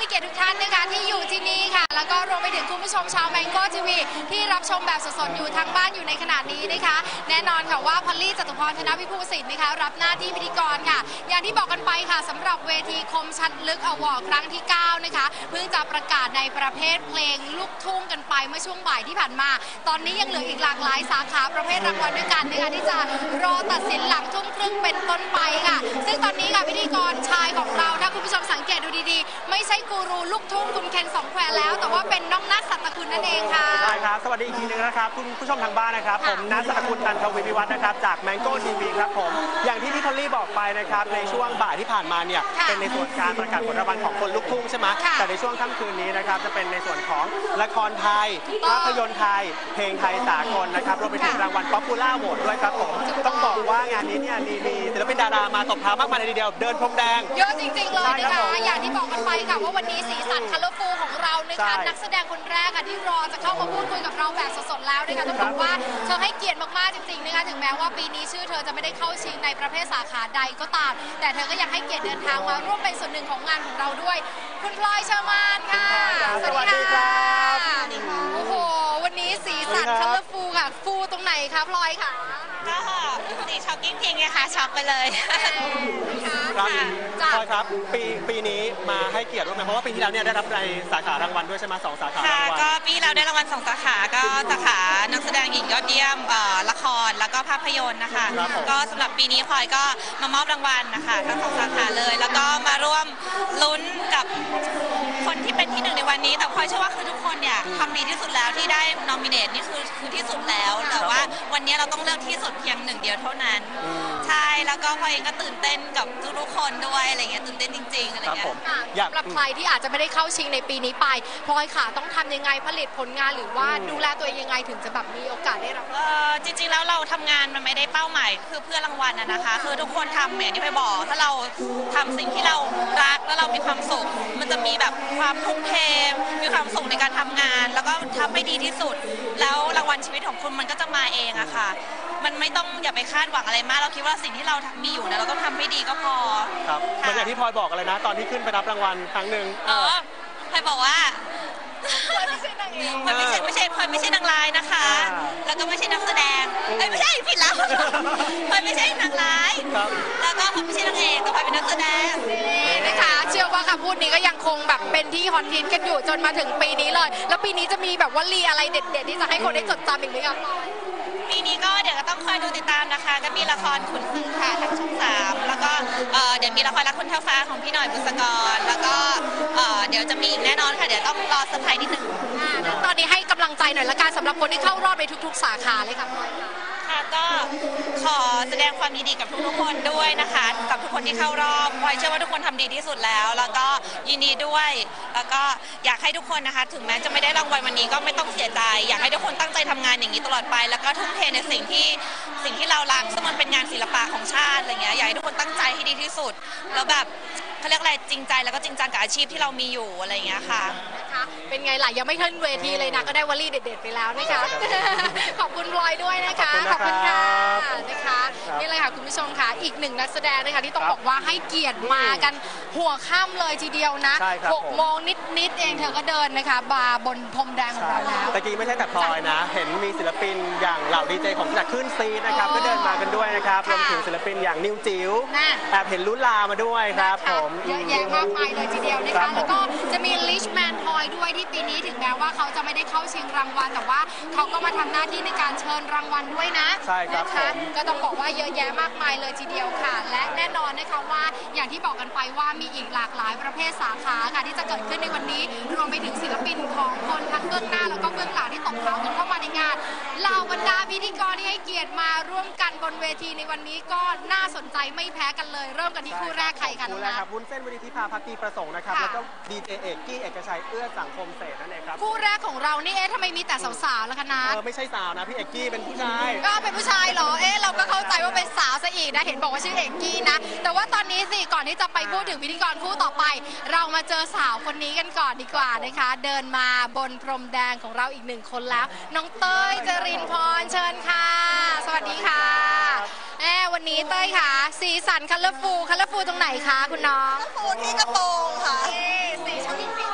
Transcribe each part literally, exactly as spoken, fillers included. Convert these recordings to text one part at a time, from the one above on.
เกียรติทุกท่านนะคะที่อยู่ที่นี่ค่ะแล้วก็รวมไปถึงคุณผู้ชมชาวแมงโก้ทีวีที่รับชมแบบสดๆอยู่ทางบ้านอยู่ในขณะนี้นะคะแน่นอนค่ะว่าพอลลี่จตุพรธนวิภูสิทธิ์นะคะรับหน้าที่พิธีกรค่ะอย่างที่บอกกันไปค่ะสำหรับเวทีคมชัดลึกอวอร์ดครั้งที่เก้านะคะเพิ่งจะประกาศในประเภทเพลงลูกทุ่งกันไปเมื่อช่วงบ่ายที่ผ่านมาตอนนี้ยังเหลืออีกหลากหลายสาขาประเภทรางวัลด้วยกันนะคะที่จะรอตัดสินหลังทุ่มครึ่งเป็นต้นไปค่ะซึ่งตอนนี้ค่ะพิธีกรชายของเราถ้าคุณผู้ชมสังเกตดูดีๆไม่ใช่กูรูลูกทุ่งคุณเคนสองแควแล้วแต่ว่าเป็นน้องนัทสัตตคุณนั่นเองค่ะใช่ครับสวัสดีอีกทีนึงนะครับคุณผู้ชมทางบ้านนะครับผมนัทสัตตคุณตันทวีพิวัฒน์นะครับจากแมงโก้ทีวีครับผมอย่างที่พี่พอลลี่บอกไปนะครับในช่วงบ่ายที่ผ่านมาเนี่ยเป็นในส่วนการประกาศผลรางวัลของคนลูกทุ่งใช่ไหมแต่ในช่วงค่ำคืนนี้นะครับจะเป็นในส่วนของละครไทยภาพยนตร์ไทยเพลงไทยสากลนะครับรวมไปถึงรางวัลป๊อปปูล่าโหวตด้วยครับผมต้องบอกว่างานนี้เนี่ยมีมีศิลปินดารามาตบเท้ามากมายเลยทีเดียวเดินพรมแดงเยอะจริงๆเลยนะคะอย่างที่บอกกันไปค่ะว่าวันนี้สีสันคัลเลอร์ฟูลของเรานะคะนักแสดงคนแรกค่ะที่รอจะเข้ามาพูดคุยกับเราแบบสดๆแล้วนะคะต้องบอกว่าเธอให้เกียรติมากๆจริงๆนะคะถึงแม้ว่าปีนี้ชื่อเธอจะไม่ได้เข้าชิงในประเภทสาขาใดก็ตามแต่เธอก็ยังให้เกียรติเดินทางมาร่วมเป็นส่วนหนึ่งของงานของเราด้วยคุณพลอยเชอร์มานค่ะสวัสดีครับโอ้โหวันนี้สีสันคัลเลอร์ฟูลค่ะฟูตรงไหนคะพลอยค่ะก็สีช็อกกิ้งจริงไงคะช็อกไปเลยครับพลอยครับปีปีนี้มาให้เกียรติด้วยไหมเพราะว่าปีที่แล้วเนี่ยได้รับในสาขารางวัลด้วยใช่ไหมสองสาขารางวัลก็ปีเราได้รางวัลสองสาขาก็สาขานักแสดงหญิงยอดเยี่ยมละครแล้วก็ภาพยนตร์นะคะก็สำหรับปีนี้พลอยก็มามอบรางวัลนะคะทั้งสองสาขาเลยแล้วก็มาร่วมลุ้นกับคนที่เป็นที่หนึ่งในวันนี้แต่พลอยเชื่อว่าคือทุกคนเนี่ยทำดีที่สุดแล้วที่ได้นอมิเนตนี่คือคือที่สุดแล้วแต่ว่าวันนี้เราต้องเลือกที่สุดเพียงหนึ่งเดียวเท่านั้นใช่แล้วก็พลอยเองก็ตื่นเต้นกับทุกๆคนด้วยอะไรเงี้ยตื่นเต้นจริงๆอะไรเงี้ยสำหรับใครที่อาจจะไม่ได้เข้าชิงในปีนี้ไปพลอยค่ะต้องทำยังไงผลิตผลงานหรือว่าดูแลตัวเองยังไงถึงจะแบบมีโอกาสได้รับเออจริงๆแล้วเราทำงานมันไม่ได้เป้าหมายคือเพื่อรางวัลนะคะคือทุกคนทำอย่างที่พลอยบอกถ้าเราทำสิ่งที่เรารักแล้วเรามีความสุขมันจะมีแบบความทุ่มเทมีความสุขในการทำงานแล้วก็ทำให้ดีที่สุดแล้วรางวัลชีวิตของคุณมันก็จะมาเองอะค่ะมันไม่ต้องอย่าไปคาดหวังอะไรมากเราคิดว่าสิ่งที่เรามีอยู่เนี่ยเราต้องทำให้ดีก็พอครับเหมือนอย่างที่พลอยบอกอะไรนะตอนที่ขึ้นไปรับรางวัลครั้งหนึ่งอ๋อพลอยบอกว่าพลอยไม่ใช่นางเอกพลอยไม่ใช่ไม่ใช่พลอยไม่ใช่นางร้ายนะคะแล้วก็ไม่ใช่นักแสดงไม่ใช่ผิดแล้วพลอยไม่ใช่นางร้ายแล้วก็พลอยไม่ใช่นางเอกแต่พลอยเป็นนักแสดงนะคะเชื่อว่าคำพูดนี้ก็ยังคงแบบเป็นที่ฮอตฮิตกันอยู่จนมาถึงปีนี้เลยแล้วปีนี้จะมีแบบวลีอะไรเด็ดๆที่จะให้คนได้จดจำอีกไหมคะปีนี้ก็เดี๋ยวก็ต้องคอยดูติดตามนะคะก็มีละครขุนศึกค่ะทางช่องสามแล้วก็เดี๋ยวมีละครรักคุณเท่าฟ้าของพี่หน่อยบุษกรแล้วก็เดี๋ยวจะมีอีกแน่นอนค่ะเดี๋ยวต้องรอเซอร์ไพรส์นิดนึงตอนนี้ให้กำลังใจหน่อยละกันสำหรับคนที่เข้ารอบในทุกๆสาขาเลยค่ะค่ะก็ขอแสดงความยินดีกับทุกๆคนด้วยนะคะกับทุกคนที่เข้ารอบพลอยเชื่อว่าทุกคนทำดีที่สุดแล้วแล้วก็ยินดีด้วยแล้วก็อยากให้ทุกคนนะคะถึงแม้จะไม่ได้รางวัลวันนี้ก็ไม่ต้องเสียใจอยากให้ทุกคนตั้งใจทำงานอย่างนี้ตลอดไปแล้วก็ทุ่มเทในสิ่งที่สิ่งที่เรารักซึ่งมันเป็นงานศิลปะของชาติอะไรเงี้ยอยากให้ทุกคนตั้งใจให้ดีที่สุดแล้วแบบเขาเรียกอะไรจริงใจแล้วก็จริงจังกับอาชีพที่เรามีอยู่อะไรเงี้ยค่ะนะคะเป็นไงล่ะยังไม่ขึ้นเวทีเลยนะก็ได้วลีเด็ดๆไปแล้วนะคะขอบคุณพลอยด้วยนะคะขอบคุณค่ะนะคะนี่เลยค่ะคุณผู้ชมค่ะอีกหนึ่งนักแสดงนะคะที่ต้องบอกว่าให้เกียรติมากันหัวค่ำเลยทีเดียวนะหกโมงนิดๆเองเธอก็เดินนะคะบาบนพรมแดงของเราแล้วตะกี้ไม่ใช่แต่พลอยนะเห็นมีศิลปินอย่างเหล่าดีเจของจากคลื่นซีนะครับก็เดินมากันด้วยนะครับรวมถึงศิลปินอย่างนิวจิ๋วแอบเห็นลุ้นลามาด้วยครับผมเยอะแยะมากมายเลยทีเดียวนะคะแล้วก็จะมีลิชแมนทอยด้วยที่ปีนี้ถึงแม้ว่าเขาจะไม่ได้เข้าชิงรางวัลแต่ว่าเขาก็มาทำหน้าที่ในการเชิญรางวัลด้วยนะใช่ครับผมก็ต้องบอกว่าเยอะแยะมากมายเลยทีเดียวค่ะและแน่นอนนะคะว่าอย่างที่บอกกันไปว่ามีอีกหลากหลายประเภทสาขาค่ะที่จะเกิดขึ้นในวันนี้รวมไปถึงศิลปินของคนทั้งเบื้องหน้าแล้วก็เบื้องหลังที่ตบเท้ากันเข้ามาในงานเหล่าบรรดาพิธีกรที่ให้เกียรติมาร่วมกันบนเวทีในวันนี้ก็น่าสนใจไม่แพ้กันเลยเริ่มกันที่คู่แรกใครกันคู่แรกครับวุ้นเส้นวิริธิภาภักดีประสงค์นะครับแล้วก็ดีเจเอกกี้เอกชัยเอื้อสังคมเศรษฐ์นั่นเองครับคู่แรกของเรานี่เอ๊ะทำไมมีแต่สาวๆล่ะคะนัทเออไม่ใช่สาวนะพี่เอกกี้เป็นผู้ชายก็เป็นผู้ชายเหรอเอ๊ะเราก็เข้าใจว่าเป็นสาวซะอีกนะเห็นบอกว่าชื่อเอกกี้นะแต่ว่าตอนนี้สิก่อนที่จะไปพูดถึงพิธีกรคู่ต่อไปเรามาเจอสาวคนนี้กันก่อนดีกว่านะคะเดินมาบนพรมแดงของเราอีกหนึ่งคนแล้วน้องเต้ยจรินพรเชิญค่ะสวัสดีค่ะแม่วันนี้เต้ยค่ะสีสันคัลเลอร์ฟูลคัลเลอร์ฟูลตรงไหนคะคุณน้องคัลเลอร์ฟูลที่กระโปรงค่ะสีชมพู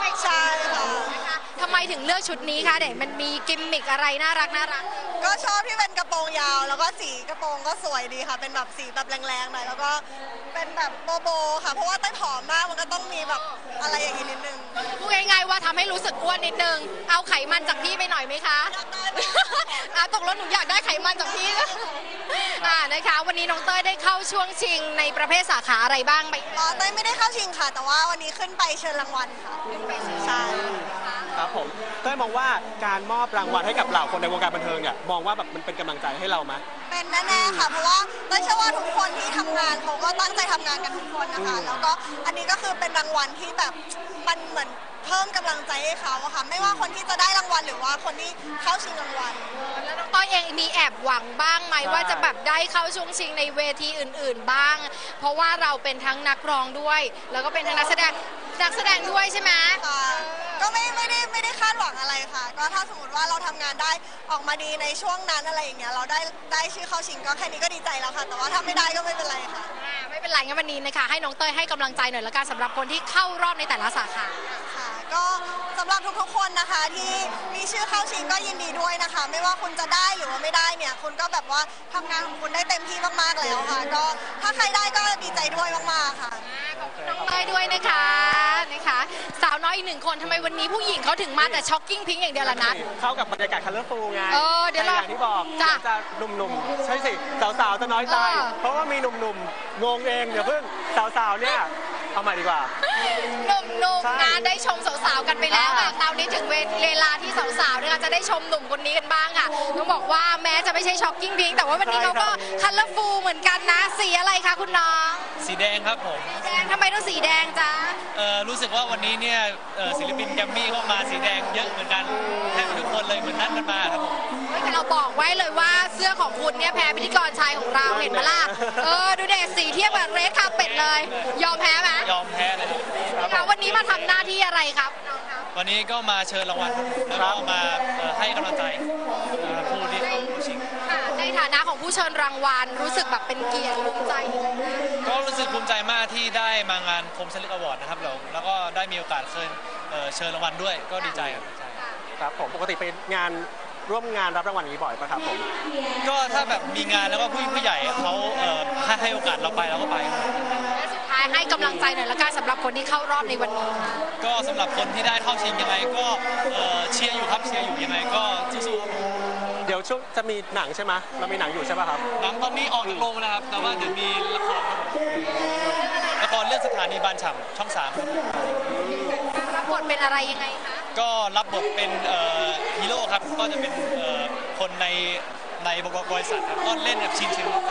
มถึงเลือกชุดนี้คะเด็กมันมีกิมมิกอะไรน่ารักน่ารักก็ชอบที่เป็นกระโปรงยาวแล้วก็สีกระโปรงก็สวยดีค่ะเป็นแบบสีแบบแรงๆหน่อยแล้วก็เป็นแบบโบโบค่ะเพราะว่าเต้ยผอมมากมันก็ต้องมีแบบอะไรอย่างนี้นิดนึงพูดง่ายๆว่าทำให้รู้สึกอ้วนนิดนึงเอาไขมันจากพี่ไปหน่อยไหมคะอยากได้อ่ะตกลงหนูอยากได้ไขมันจากพี่อ่านะคะวันนี้น้องเต้ยได้เข้าช่วงชิงในประเภทสาขาอะไรบ้างไหมอ๋อเต้ยไม่ได้เข้าชิงค่ะแต่ว่าวันนี้ขึ้นไปเชิญรางวัลค่ะใช่ครับผมเต้ยมองว่าการมอบรางวัลให้กับเหล่าคนในวงการบันเทิงเนี่ยมองว่าแบบมันเป็นกำลังใจให้เราไหมเป็นแน่ๆค่ะเพราะว่าเต้ยเชื่อว่าทุกคนที่ทำงานเขาก็ตั้งใจทำงานกันทุกคนนะคะแล้วก็อันนี้ก็คือเป็นรางวัลที่แบบมันเหมือนเพิ่มกำลังใจให้เขาอะค่ะไม่ว่าคนที่จะได้รางวัลหรือว่าคนที่เข้าชิงรางวัลแล้วน้องต้อยเองมีแอบหวังบ้างไหมว่าจะแบบได้เข้าช่วงชิงในเวทีอื่นๆบ้างเพราะว่าเราเป็นทั้งนักร้องด้วยแล้วก็เป็นทั้งนักแสดงนักแสดงด้วยใช่ไหมค่ะก็ไม่ไม่ได้ไม่ได้คาดหวังอะไรค่ะก็ถ้าสมมติว่าเราทำงานได้ออกมาดีในช่วงนั้นอะไรอย่างเงี้ยเราได้ได้ชื่อเข้าชิงก็แค่นี้ก็ดีใจแล้วค่ะแต่ว่าถ้าไม่ได้ก็ไม่เป็นไรค่ะไม่เป็นไรงั้นวันนี้นะคะให้น้องเต้ยให้กำลังใจหน่อยละกันสำหรับคนที่เข้ารอบในแต่ละสาขาค่ะก็สำหรับทุกๆคนนะคะที่มีชื่อเข้าชิงก็ยินดีด้วยนะคะไม่ว่าคุณจะได้หรือว่าไม่ได้เนี่ยคุณก็แบบว่าทำงานของคุณได้เต็มที่มากๆแล้วค่ะก็ถ้าใครได้ก็ดีใจด้วยมากๆค่ะขอบคุณน้องเต้ยด้วยนะคะนะคะสาวน้อยอีกหนึ่งคนทำไมวันนี้ผู้หญิงเขาถึงมาแต่ช็อกกิ้งพิงค์อย่างเดียวล่ะนัทเข้ากับบรรยากาศคัลเลอร์ฟูลไงเออเดี๋ยวอย่างที่บอกจะหนุ่มๆใช่สิสาวๆจะน้อยใจเพราะว่ามีหนุ่มๆงงเองเดี๋ยวเพิ่งสาวๆเนี่ยเอาใหม่ดีกว่าหนุ่มๆนะได้ชมสาวๆกันไปแล้วค่ะคราวนี้ถึงเวลาที่สาวๆเนี่ยจะได้ชมหนุ่มคนนี้กันบ้างค่ะต้องบอกว่าแม้จะไม่ใช่ช็อกกิ้งพิงค์แต่ว่าวันนี้เขาก็คัลเลอร์ฟูลเหมือนกันนะสีอะไรคะคุณน้องสีแดงครับผมสีแดงทำไมต้องสีแดงจ๊ะเออรู้สึกว่าวันนี้เนี่ยศิลปินแกรมมี่เข้ามาสีแดงเยอะเหมือนกันแทบทุกคนเลยเหมือนนัดกันมาครับผมแต่เราบอกไว้เลยว่าเสื้อของคุณเนี่ยแพ้พิธีกรชายของเราเห็นไหมล่ะเออดูเด็กสีเทียบกับเรดคาเป็ดเลยยอมแพ้ไหมยอมแพ้เลยครับวันนี้มาทำหน้าที่อะไรครับวันนี้ก็มาเชิญรางวัลแล้วก็มาให้กำลังใจผู้ที่เข้าชิงในฐานะของผู้เชิญรางวัลรู้สึกแบบเป็นเกียรติภูมิใจก็รู้สึกภูมิใจมากที่ได้มางานคมชันลึกอวอร์ดนะครับแล้วก็ได้มีโอกาสเชิญเชิญรางวัลด้วยก็ดีใจครับครับผมปกติเป็นงานร่วมงานรับรางวัลนี้บ่อยป่ะครับผมก็ถ้าแบบมีงานแล้วก็ผู้ผู้ใหญ่เขาให้ให้โอกาสเราไปเราก็ไปและสุดท้ายให้กำลังใจหน่อยละกันสำหรับคนที่เข้ารอบในวันนี้ก็สำหรับคนที่ได้เข้าชิงยังไงก็เชียร์อยู่ครับเชียร์อยู่ยังไงก็สู้เดี๋ยวช่วงจะมีหนังใช่ไหมเรามีหนังอยู่ใช่ป่ะครับหนังตอนนี้ออกจากโรงแล้วครับแต่ว่าเดี๋ยวมีละครละครเรื่องสถานีบานฉ่ำช่องสามรับบทเป็นอะไรยังไงคะก็รับบทเป็นฮีโร่ครับก็จะเป็นคนในในบริษัทครับก็เล่นกับชินชินครับ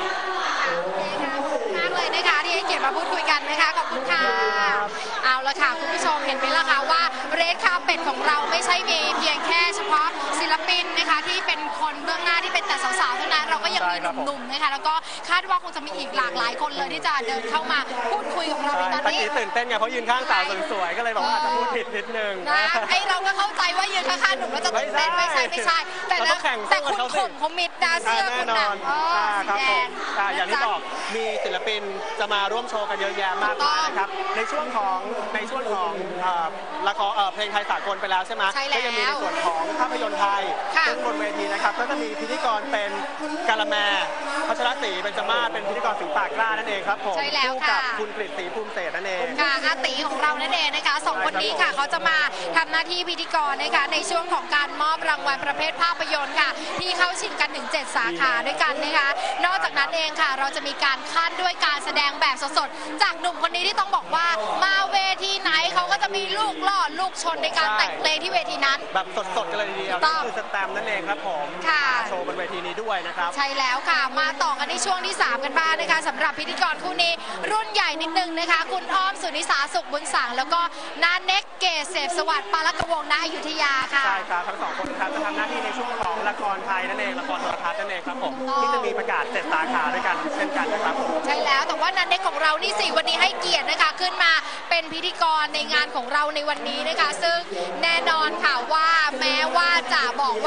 มากเลยนะคะที่ให้เกียรติมาพูดคุยกันนะคะขอบคุณค่ะเอาละค่ะคุณผู้ชมเห็นไหมล่ะคะว่าเรดคาเป็ดของเราไม่ใช่มีเพียงแค่เฉพาะศิลปินนะคะที่เป็นคนเบื้องหน้าที่เป็นแต่สาวๆเท่านั้นเราก็ยังมีหนุ่มๆนะคะแล้วก็คาดว่าคงจะมีอีกหลากหลายคนเลยที่จะเดินเข้ามาพูดคุยกับเราในตอนนี้ตื่นเต้นไงเพราะยืนข้างสาวสวยๆก็เลยบอกว่าอาจจะพูดผิดนิดนึงนะไอเราก็เข้าใจว่ายืนข้างๆหนุ่มแล้วจะตื่นเต้นไม่ใช่ไม่ใช่แต่นะแต่คุณข่มเขามิดดาเสื้อคุณหนังครับผมอย่างที่บอกมีศิลปินจะมาร่วมโชว์กันเยอะแยะมากมายนะครับในช่วงของในช่วงของละครเพลงไทยสากลไปแล้วใช่ไหมก็ยังมีในส่วนของภาพยนตร์ไทยซึ่งบนเวทีนะครับก็จะมีพิธีกรเป็นกาละแมพัชรศรีเป็นจมาศเป็นพิธีกรฝีปากกล้านั่นเองครับผมคู่กับคุณกฤษศรีภูมิเศรษฐ์นั่นเองค่ะอาตีของเรานั่นเองนะคะสองคนนี้ค่ะเขาจะมาทำหน้าที่พิธีกรนะคะในช่วงของการมอบรางวัลประเภทภาพยนตร์ค่ะที่เข้าชิงกันถึงเจ็ดสาขาด้วยกันนะคะนอกจากนั้นเองค่ะเราจะมีการคัดด้วยการแสดงแบบสดๆจากหนุ่มคนนี้ที่ต้องบอกว่ามาเวทีไหนเขาก็จะมีลูกล่อลูกชนในการแต่งเพลงที่เวทีนั้นแบบสดๆกันเลยทีเดียวนี่คือสแตมนั่นเองครับผมโชว์บนเวทีนี้ด้วยนะครับใช่แล้วค่ะมาต่อกันในช่วงที่สามกันบ้างนะคะสำหรับพิธีกรคู่นี้รุ่นใหญ่นิดนึงนะคะคุณอ้อมสุนิสาสุขบุญสังแล้วก็นาเน็กเกษเสพสวัสดิ์ปาลกวงศ์ณอยุธยาค่ะใช่ครับทั้งสองคนครับจะทำหน้าที่ในช่วงของละครไทยนั่นเองละครโทรทัศน์นั่นเองครับผมที่จะมีประกาศเจ็ดสาขาด้วยกันเช่นกันนะครับผมใช่แล้วแต่ว่านาเน็กของเรานี่สิวันนี้ให้เกียรตินะคะขึ้นมาเป็นพิธีกรในงานของเราในวันนี้นะคะซึ่งแน่นอนค่ะว่าแม้ว่าจะบอกว่าขอ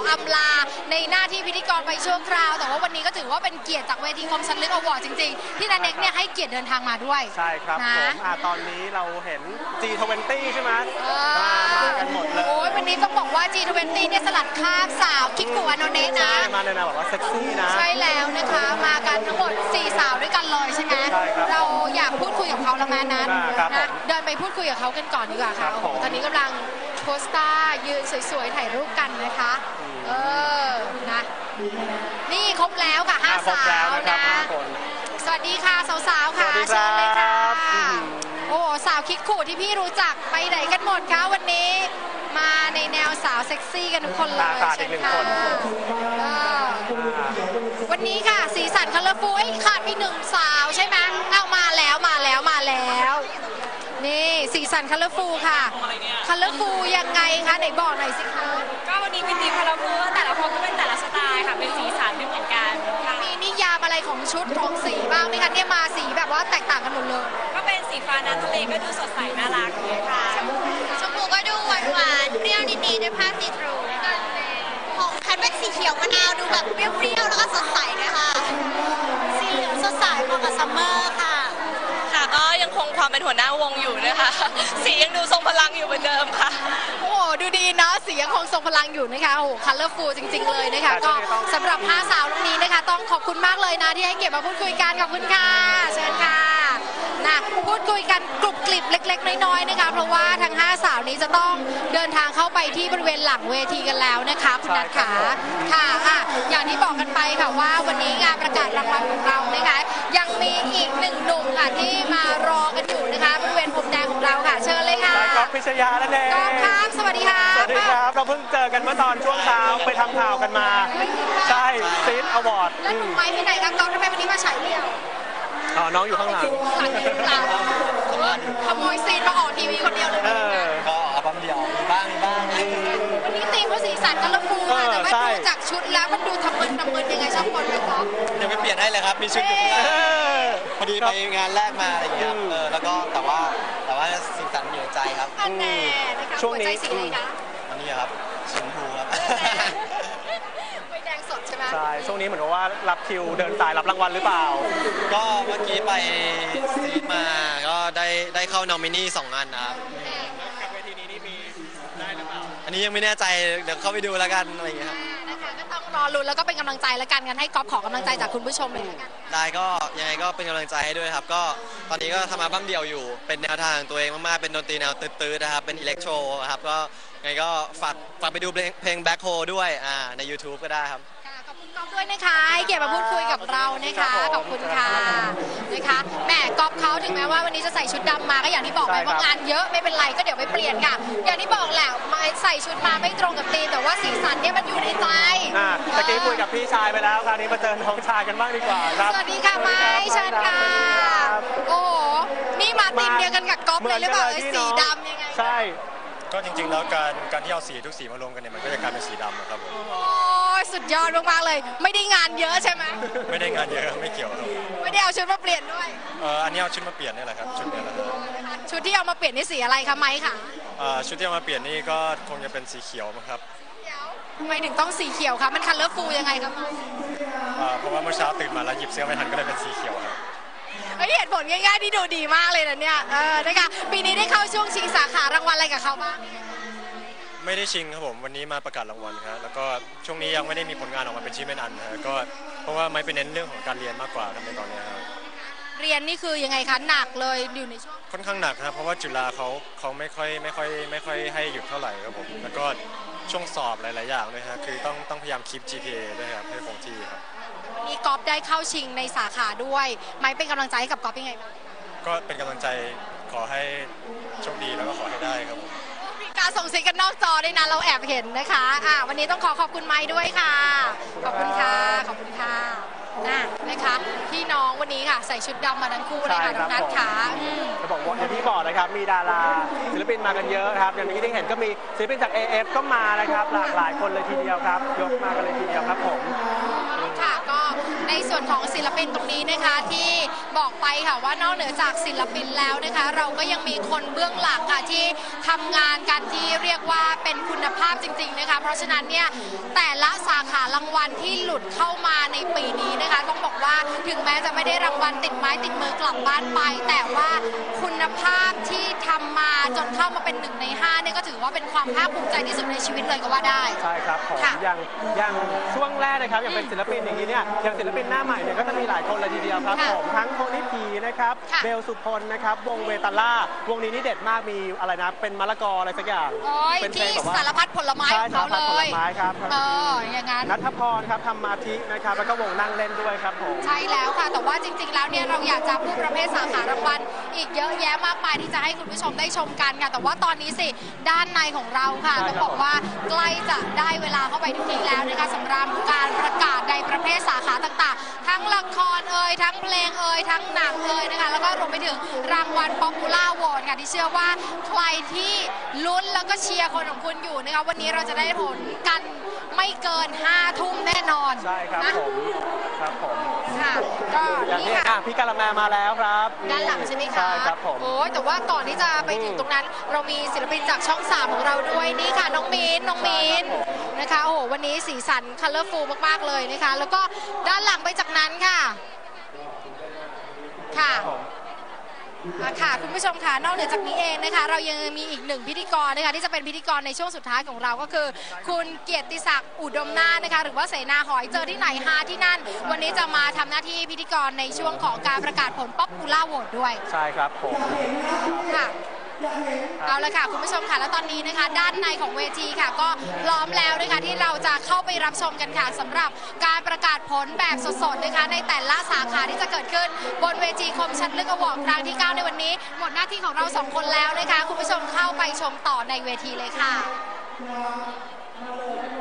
อำลาในหน้าที่พิธีกรไปชั่วคราวแต่ว่าวันนี้ก็ถือว่าเป็นเกียรติจากเวทีคมชัดลึกอวอร์ดจริงๆที่นันเน็กเนี่ยให้เกียรติเดินทางมาด้วยใช่ครับผมอ่าตอนนี้เราเห็น จี ทเวนตี้ ใช่ไหมมากันหมดเลยโอ้ยวันนี้ต้องบอกว่า จี ทเวนตี้ เนี่ยสลัดคราบสาวคิกกุอโนเนะนะใช่มาในแนวแบบว่าเซ็กซี่นะใช่แล้วนะคะมากันทั้งหมดสี่สาวด้วยกันเลยใช่ไหมใช่ครับเราอยากพูดคุยกับเขาแล้วแม่นั้นนะเดินไปพูดคุยกับเขากันก่อนดีกว่าค่ะตอนนี้กำลังโพสต์ตายืนสวยๆถ่ายรูปกันนะคะเออนะนี่ครบแล้วค่ะห้าสาวนะสวัสดีค่ะสาวๆค่ะเชิญเลยค่ะโอ้สาวคิกขู่ที่พี่รู้จักไปไหนกันหมดคะวันนี้มาในแนวสาวเซ็กซี่กันทุกคนเลยเชิญค่ะวันนี้ค่ะสีสันคัลเลอร์ฟูลขาดไปหนึ่งสาวใช่ไหมเอามาแล้วมาแล้วมาแล้วนี่สีสันคัลเลอร์ฟูลค่ะคัลเลอร์ฟูลยังไงคะไหนบอกหน่อยสิคะก็วันนี้เป็นทีมคัลเลอร์ฟูลแต่ละคนก็เป็นแต่ละสไตล์ค่ะเป็นสีสันไม่เหมือนกันมีนิยามอะไรของชุดของสีบ้างไหมคะเนี่ยมาสีแบบว่าแตกต่างกันหมดเลยก็เป็นสีฟ้าน้ำทะเลก็ดูสดใสน่ารักค่ะชมพูก็ดูหวานหวานเปรี้ยวนิดๆด้วยผ้าสีทรูของแพทเป็นสีเขียวมะนาวดูแบบเปรี้ยวๆแล้วก็สดใสนะคะสีเหลืองสดใสเหมาะกับซัมเมอร์ค่ะค่ะก็ยังคงความเป็นหัวหน้าวงอยู่นะคะสียังดูทรงพลังอยู่เหมือนเดิมค่ะโอ้ดูดีเนาะสียังคงทรงพลังอยู่นะคะโอ้คัลเลอร์ฟูลจริงๆเลยนะคะก็สำหรับห้าสาวตรงนี้นะคะต้องขอบคุณมากเลยนะที่ให้เกียรติมาพูดคุยกันขอบคุณค่ะเชิญค่ะนะพูดคุยกันกรุบกริบเล็กๆน้อยๆนะคะเพราะว่าทั้งห้าสาวนี้จะต้องเดินทางเข้าไปที่บริเวณหลังเวทีกันแล้วนะคะคุณนัทขาค่ะอ่ะอย่างที่บอกกันไปค่ะว่าวันนี้งานประกาศรางวัลของเรานะคะยังมีอีกหนึ่งหนุ่มค่ะที่มารอกันอยู่นะคะบริเวณพรมแดงของเราค่ะเชิญเลยค่ะก๊อฟพิชยานั่นเองก๊อฟครับสวัสดีครับสวัสดีครับเราเพิ่งเจอกันเมื่อตอนช่วงเช้าไปทำข่าวกันมาใช่ซีดอวอร์ดแล้วหนุ่มไม้ที่ไหนครับก๊อฟทำไมวันนี้มาฉายเดี่ยวอ๋อน้องอยู่ข้างหลังหลังหลังขโมยซีนมาออกทีวีคนเดียวเลยก็อัลบั้มเดียวมีบ้างมีบ้างวันนี้ตีมว่าสีสันกันละฟูค่ะแต่ว่าดูจากชุดแล้วมันดูทำมึนทำมึนยังไงชอบคนไหมก๊อฟยังไม่เปลี่ยนให้เลยครับมีชุดอยู่ข้างหน้าพอดีไปงานแรกมาอะไรอย่างเงี้ยเออแล้วก็แต่ว่าแต่ว่าสีสันอยู่ในใจครับช่วงนี้สีอะไรคะอันนี้ครับชมพูครับไม่แดงสดใช่ไหมใช่ช่วงนี้เหมือนว่ารับคิวเดินสายรับรางวัลหรือเปล่าก็เมื่อกี้ไปซีดมาก็ได้ได้เข้านอมินีสองงานนะครับกับเวทีนี้นี่มีได้หรือเปล่าอันนี้ยังไม่แน่ใจเดี๋ยวเข้าไปดูแล้วกันอะไรอย่างเงี้ยครับนะคะก็ต้องรอลุ้นแล้วก็เป็นกำลังใจแล้วกันงั้นให้ก๊อฟขอกำลังใจจากคุณผู้ชมเลยกันได้ก็ยังไงก็เป็นกำลังใจให้ด้วยครับก็ตอนนี้ก็ทำอัลบั้มเดี่ยวอยู่เป็นแนวทางตัวเองมากๆเป็นดนตรีแนวตื้อๆนะครับเป็นอิเล็กโทรครับก็ไงก็ฝากฝากไปดูเพลง Black Hole ด้วยอ่าใน YouTube ก็ได้ครับขอบคุณก๊อฟด้วยนะคะให้เกียรติมาพูดคุยกับเรานะคะขอบคุณค่ะนะคะแหมก๊อฟเขาถึงแม้ว่าวันนี้จะใส่ชุดดำมาก็อย่างที่บอกไปว่างานเยอะไม่เป็นไรก็เดี๋ยวไปเปลี่ยนค่ะอย่างที่บอกแหละใส่ชุดมาไม่ตรงกับธีมแต่ว่าสีสันเนี่ยมันอยู่ในใจอ่าตะกี้คุยกับพี่ชายไปแล้วคราวนี้มาเจอน้องชายกันบ้างดีกว่าครับสวัสดีค่ะไม้เชิญค่ะโอ้นี่มาธีมเดียวกันกับก๊อฟเลยหรือเปล่าสีดำยังไงใช่ก็จริงๆแล้วการการที่เอาสีทุกสีมารวมกันเนี่ยมันก็จะกลายเป็นสีดำครับผมโอ้ยสุดยอดมากๆเลยไม่ได้งานเยอะใช่ไหมไม่ได้งานเยอะไม่เกี่ยวครับไม่ได้เอาชุดมาเปลี่ยนด้วยเอออันนี้เอาชุดมาเปลี่ยนนี่แหละครับชุดนี้แหละชุดที่เอามาเปลี่ยนนี่สีอะไรคะไม้ค่ะชุดที่เอามาเปลี่ยนนี่ก็คงจะเป็นสีเขียวมั้งครับทำไมถึงต้องสีเขียวคะมันคัลเลอร์ฟูลยังไงครับเพราะว่าเมื่อเช้าตื่นมาแล้วหยิบเสื้อไม่ทันก็เลยเป็นสีเขียวครับเหตุผลง่ายๆที่ดูดีมากเลยนะเนี่ยเออนะคะปีนี้ได้เข้าช่วงชิงสาขารางวัลอะไรกับเขาบ้างไม่ได้ชิงครับผมวันนี้มาประกาศรางวัลครับแล้วก็ช่วงนี้ยังไม่ได้มีผลงานออกมาเป็นชิ้นเป็นอันนะก็เพราะว่าไม่เป็นเน้นเรื่องของการเรียนมากกว่าครับในตอนนี้ครับเรียนนี่คือยังไงคะหนักเลยอยู่ในช่วงค่อนข้างหนักครับเพราะว่าจุฬาเขาเขาไม่ค่อยไม่ค่อยไม่ค่อยให้หยุดเท่าไหร่ครับผมแล้วก็ช่วงสอบหลายๆอย่างเลยครับคือต้องต้องพยายามคีป จี พี เอ ด้วยครับให้คงที่ครับมีกอล์ฟได้เข้าชิงในสาขาด้วยไม้เป็นกำลังใจให้กับกอล์ฟยังไงบ้างก็เป็นกำลังใจขอให้โชคดีแล้วก็ขอให้ได้ครับผมมีการส่งเสียงกันนอกจอด้วยนะเราแอบเห็นนะคะอ่าวันนี้ต้องขอขอบคุณไม้ด้วยค่ะขอบคุณค่ะขอบคุณค่ะนะนะคะพี่น้องวันนี้ค่ะใส่ชุดดำมาทั้งคู่เลยค่ะน้องนัทค่ะจะบอกว่าอย่างที่บอกนะครับมีดาราศิลปินมากันเยอะครับอย่างที่ได้เห็นก็มีศิลปินจาก เอ เอฟ ก็มานะครับหลากหลายคนเลยทีเดียวครับยกมากันเลยทีเดียวครับผมค่ะก็ในส่วนของศิลปินตรงนี้นะคะที่บอกไปค่ะว่านอกเหนือจากศิลปินแล้วนะคะเราก็ยังมีคนเบื้องหลังค่ะที่ทำงานกันที่เรียกว่าเป็นคุณภาพจริงๆนะคะเพราะฉะนั้นเนี่ยแต่ละสาขารางวัลที่หลุดเข้ามาในปีนี้นะคะต้องบอกว่าถึงแม้จะไม่ได้รางวัลติดไม้ติดมือกลับบ้านไปแต่ว่าคุณภาพที่ทำมาจนเข้ามาเป็นหนึ่งในห้าเนี่ยก็ถือว่าเป็นความภาคภูมิใจที่สุดในชีวิตเลยก็ว่าได้ใช่ครับผมอย่างอย่างช่วงแรกนะครับอย่างเป็นศิลปินอย่างนี้เนี่ยอย่างศิลปินหน้าใหม่เนี่ยก็จะมีหลายคนเลยทีเดียวครับผมทั้งโทนี่พีนะครับเบลสุพลนะครับวงเวตาล่าวงนี้นี่เด็ดมากมีอะไรนะเป็นมะละกออะไรสักอย่างเป็นที่สารพัดผลไม้ของเขาเลยผลไม้ครับเอออย่างนั้นณัฐพรครับทำมาธินะครับแล้วก็วงนั่งเล่นด้วยครับผมใช่แล้วค่ะแต่ว่าจริงๆแล้วเนี่ยเราอยากจะพูดประเภทสาขารางวัลอีกเยอะแยะมากมายที่จะให้คุณผู้ชมได้ชมกันค่ะแต่ว่าตอนนี้สิด้านในของเราค่ะต้องบอกว่าใกล้จะได้เวลาเข้าไปทุกทีแล้วนะคะสำหรับการประกาศในประเภทสาขาต่างๆทั้งละครเอ่ยทั้งเพลงเอ่ยทั้งหนังเอ่ยนะคะแล้วก็รวมไปถึงรางวัล Popular Award ค่ะที่เชื่อว่าใครที่ลุ้นแล้วก็เชียร์คนของคุณอยู่นะคะวันนี้เราจะได้ผลกันไม่เกินห้าทุ่มแน่นอนใช่ครับผมครับผมค่ะก็นี่ค่ะพี่กาละแมมาแล้วครับด้านหลังใช่ไหมคะใช่ครับผมโอ้แต่ว่าก่อนที่จะไปถึงตรงนั้นเรามีศิลปินจากช่องสามของเราด้วยนี่ค่ะน้องมีนน้องมีนนะคะโอ้โหวันนี้สีสันคัลเลอร์ฟูลมากๆเลยนะคะแล้วก็ด้านหลังไปจากนั้นค่ะค่ะค่ะคุณผู้ชมค่ะนอกเหนือจากนี้เองนะคะเรายังมีอีกหนึ่งพิธีกรนะคะที่จะเป็นพิธีกรในช่วงสุดท้ายของเราก็คือคุณเกียรติศักดิ์อุดมนาถนะคะหรือว่าเสนาหอยเจอที่ไหนหาที่นั่นวันนี้จะมาทำหน้าที่พิธีกรในช่วงของการประกาศผล Popular Vote ด้วยใช่ครับผมค่ะเอาละค่ะคุณผู้ชมค่ะแล้วตอนนี้นะคะด้านในของเวทีค่ะก็พร้อมแล้วนะคะที่เราจะเข้าไปรับชมกันค่ะสำหรับการประกาศผลแบบสดๆนะคะในแต่ละสาขาที่จะเกิดขึ้นบนเวทีคมชัดลึกอวอร์ดครั้งที่เก้าในวันนี้หมดหน้าที่ของเราสองคนแล้วนะคะคุณผู้ชมเข้าไปชมต่อในเวทีเลยค่ะ